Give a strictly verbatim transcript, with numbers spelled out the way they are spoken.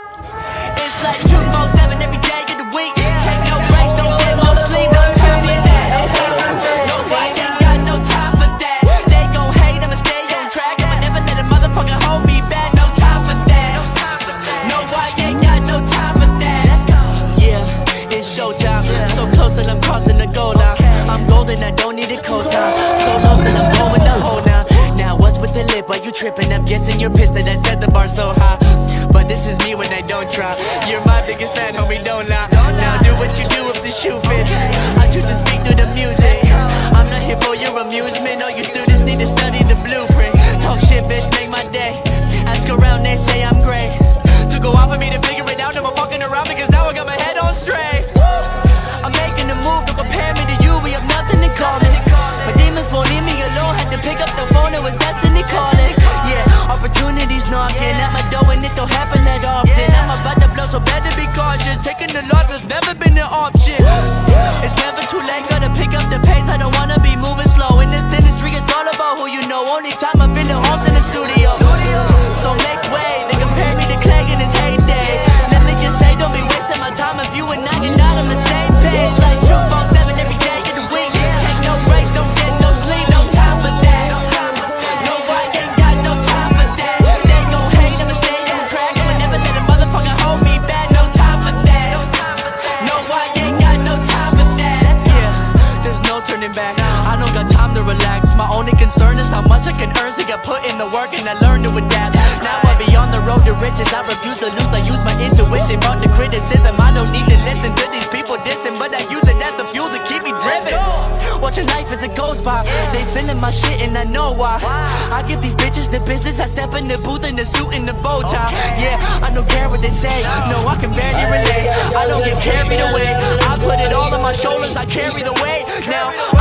It's like two four seven every day of the week. Take no breaks, don't get no sleep, no time for that. No, I ain't got no time for that. They gon' hate, I'ma stay on track. I'ma never let a motherfucker hold me back. No time for that. No, I ain't got no time for that. Yeah, it's showtime. So close that I'm crossing the goal line. I'm golden, I don't need a cosign. So lost that I'm going the hole now. Now what's with the lip? Why you tripping? I'm guessing you're pissed that I set the bar so high. But this is me when I don't try. You're my biggest fan, homie, don't lie. Now do what you do if the shoe fits. I choose to speak through the music. I'm not here for your amusement. All you students need to study the blueprint. Talk shit, bitch, make my day. Ask around, they say I'm great. Took a while for me to figure it out. Now I'm fucking around because now I got my head on straight. I'm making a move, don't compare me to you. We have nothing in common. My demons won't leave me alone. Had to pick up the phone, it was destiny calling. Yeah, opportunities knocking at my door and it don't happen that often. I'm about to blow, so better be cautious. Taking the loss has never been an option. It's never too late, gotta pick up the pace. I don't wanna be moving slow. In this industry, it's all about who you know. Only time I feel at home in the studio. So make way, they compare me to Clay in his heyday. Let me just say, don't be wasting my time if you and I are not on the same page. Like two four seven every day of the week. Take no breaks, don't get no sleep, no time for that. No, I ain't got no time for that. They gon' hate, I'ma stay on track. I'ma never let a motherfucker hold me back. No time for that. No, I ain't got no time for that. Yeah, there's no turning back. I don't got time to relax. My only concern is how much I can earn. So I put in the work and I learn to adapt. Now I be on the road to riches. I refuse to lose, I use my intuition. Fuck the criticism, I don't need to listen to these people dissing, but I use it as the fuel to keep me driven. Watching life as it goes by. They feeling my shit and I know why. I give these bitches the business. I step in the booth in the suit and the bow tie. Yeah, I don't care what they say. No, I can barely relate. I don't get carried away. I put it all on my shoulders, I carry the weight. Now